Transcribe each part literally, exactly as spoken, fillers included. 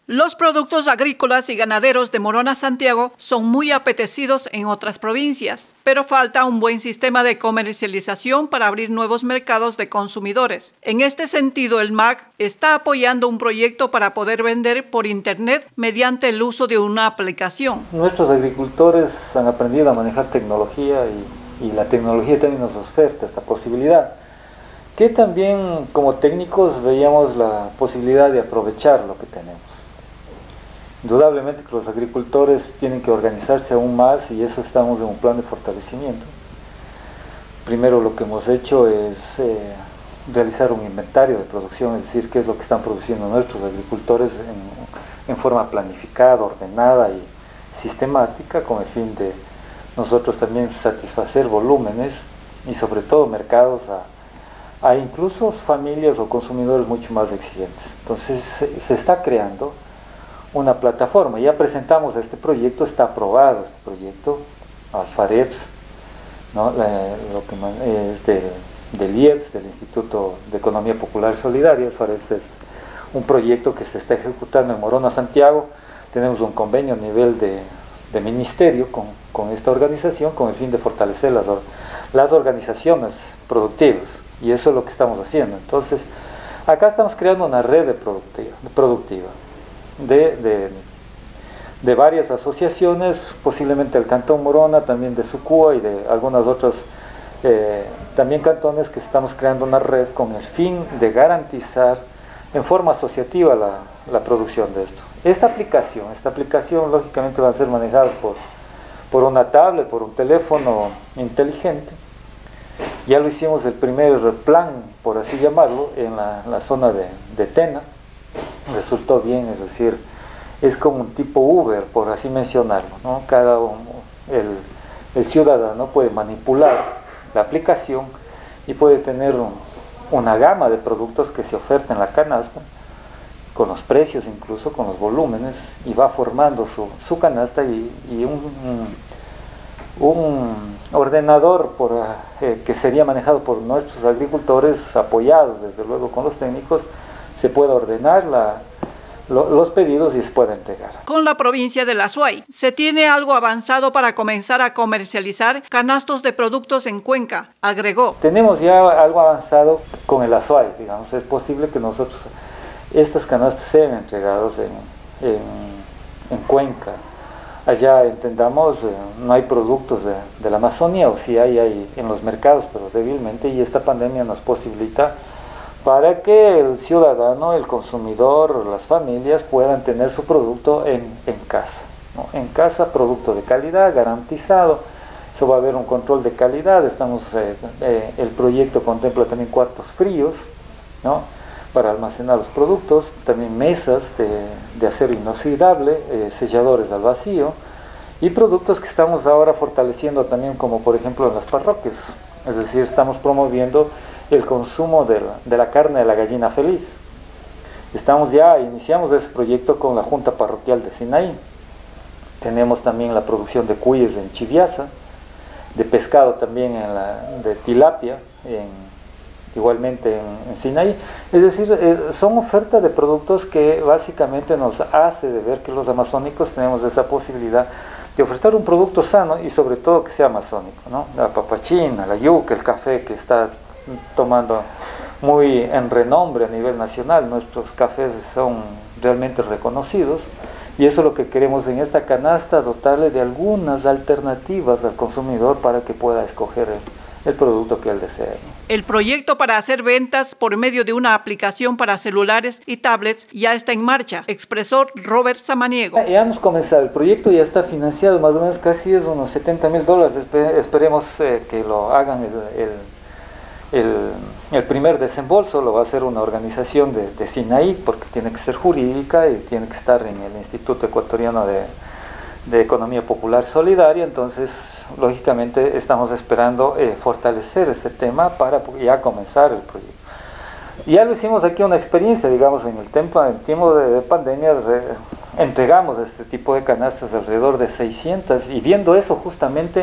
Los productos agrícolas y ganaderos de Morona Santiago son muy apetecidos en otras provincias, pero falta un buen sistema de comercialización para abrir nuevos mercados de consumidores. En este sentido, el M A C está apoyando un proyecto para poder vender por internet mediante el uso de una aplicación. Nuestros agricultores han aprendido a manejar tecnología y, y la tecnología también nos oferta esta posibilidad, que también como técnicos veíamos la posibilidad de aprovechar lo que tenemos. Indudablemente que los agricultores tienen que organizarse aún más y eso estamos en un plan de fortalecimiento. Primero lo que hemos hecho es eh, realizar un inventario de producción, es decir, qué es lo que están produciendo nuestros agricultores en, en forma planificada, ordenada y sistemática, con el fin de nosotros también satisfacer volúmenes y sobre todo mercados a, a incluso familias o consumidores mucho más exigentes. Entonces se, se está creando una plataforma. Ya presentamos este proyecto, está aprobado este proyecto al FAREPS, ¿no? La, lo que es de, del I E P S, del Instituto de Economía Popular y Solidaria. El FAREPS es un proyecto que se está ejecutando en Morona Santiago. Tenemos un convenio a nivel de, de ministerio con, con esta organización con el fin de fortalecer las, las organizaciones productivas, y eso es lo que estamos haciendo. Entonces acá estamos creando una red de productiva, de productiva. De, de, de varias asociaciones, posiblemente el Cantón Morona, también de Sucúa y de algunas otras eh, también cantones, que estamos creando una red con el fin de garantizar en forma asociativa la, la producción de esto. Esta aplicación, esta aplicación lógicamente va a ser manejada por, por una tablet, por un teléfono inteligente. Ya lo hicimos el primer plan, por así llamarlo, en la, la zona de, de Tena. Resultó bien, es decir, es como un tipo Uber, por así mencionarlo, ¿no? Cada uno, el, el ciudadano puede manipular la aplicación y puede tener un, una gama de productos que se oferta en la canasta, con los precios incluso, con los volúmenes, y va formando su, su canasta y, y un, un, un ordenador por, eh, que sería manejado por nuestros agricultores, apoyados desde luego con los técnicos, se puede ordenar la, lo, los pedidos y se puede entregar. Con la provincia de La Suay, ¿se tiene algo avanzado para comenzar a comercializar canastos de productos en Cuenca?, agregó. Tenemos ya algo avanzado con el Azuay, digamos. Es posible que nosotros estas canastas sean entregadas en, en, en Cuenca. Allá, entendamos, eh, no hay productos de, de la Amazonía, o sí hay, hay en los mercados, pero débilmente, y esta pandemia nos posibilita para que el ciudadano, el consumidor, las familias puedan tener su producto en, en casa, ¿no? En casa, producto de calidad, garantizado. Eso va a haber un control de calidad. Estamos, eh, eh, el proyecto contempla también cuartos fríos, ¿no?, para almacenar los productos, también mesas de, de acero inoxidable, eh, selladores al vacío, y productos que estamos ahora fortaleciendo también, como por ejemplo en las parroquias. Es decir, estamos promoviendo el consumo de la, de la carne de la gallina feliz. Estamos ya, iniciamos ese proyecto con la Junta Parroquial de Sinaí. Tenemos también la producción de cuyes en Chiviasa, de pescado también en la, de tilapia, en, igualmente en, en Sinaí. Es decir, eh, son ofertas de productos que básicamente nos hace de ver que los amazónicos tenemos esa posibilidad de ofertar un producto sano y sobre todo que sea amazónico, ¿no? La papachina, la yuca, el café, que está tomando muy en renombre a nivel nacional. Nuestros cafés son realmente reconocidos, y eso es lo que queremos en esta canasta, dotarle de algunas alternativas al consumidor para que pueda escoger el, el producto que él desee. El proyecto para hacer ventas por medio de una aplicación para celulares y tablets ya está en marcha, expresó Robert Samaniego. Ya hemos comenzado, el proyecto ya está financiado, más o menos casi es unos setenta mil dólares, esperemos eh, que lo hagan el, el El, el primer desembolso lo va a hacer una organización de, de Sinaí, porque tiene que ser jurídica y tiene que estar en el Instituto Ecuatoriano de, de Economía Popular Solidaria. Entonces, lógicamente, estamos esperando eh, fortalecer este tema para ya comenzar el proyecto. Ya lo hicimos aquí una experiencia, digamos, en el tiempo, en tiempo de, de pandemia, re, entregamos este tipo de canastas alrededor de seiscientas, y viendo eso justamente,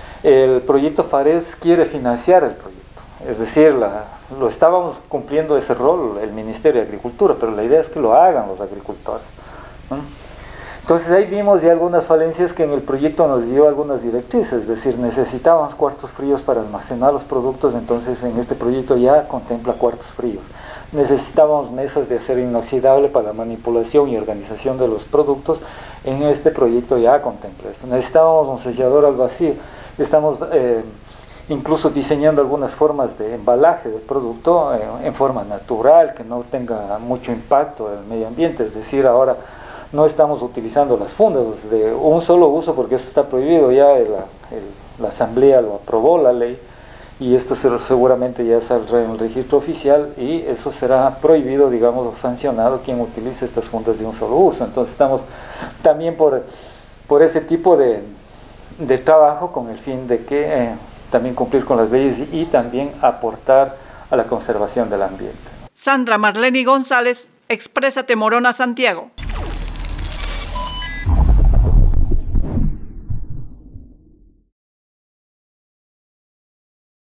el proyecto FAREPS quiere financiar el proyecto. Es decir, la, lo estábamos cumpliendo ese rol el Ministerio de Agricultura, pero la idea es que lo hagan los agricultores. ¿no? Entonces ahí vimos ya algunas falencias que en el proyecto nos dio algunas directrices, es decir, necesitábamos cuartos fríos para almacenar los productos, entonces en este proyecto ya contempla cuartos fríos. Necesitábamos mesas de acero inoxidable para la manipulación y organización de los productos, en este proyecto ya contempla esto. Necesitábamos un sellador al vacío, estamos eh, incluso diseñando algunas formas de embalaje del producto eh, en forma natural, que no tenga mucho impacto en el medio ambiente, es decir, ahora no estamos utilizando las fundas de un solo uso porque eso está prohibido, ya el, el, la asamblea lo aprobó la ley y esto seguramente ya saldrá en el registro oficial y eso será prohibido, digamos, o sancionado quien utilice estas fundas de un solo uso. Entonces estamos también por, por ese tipo de, de trabajo con el fin de que eh, también cumplir con las leyes y, y también aportar a la conservación del ambiente. Sandra Marleni González, Exprésate Morona Santiago.